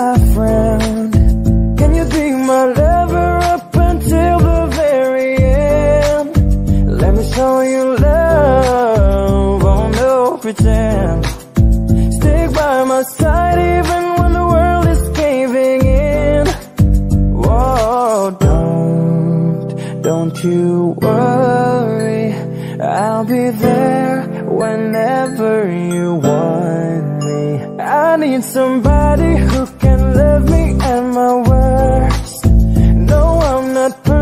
my friend? Can you be my lover up until the very end? Let me show you love, oh no pretend. Stick by my side even when the world is caving in. Whoa, don't you worry, I'll be there whenever you want me. I need somebody who can love me at my worst. No, I'm not perfect.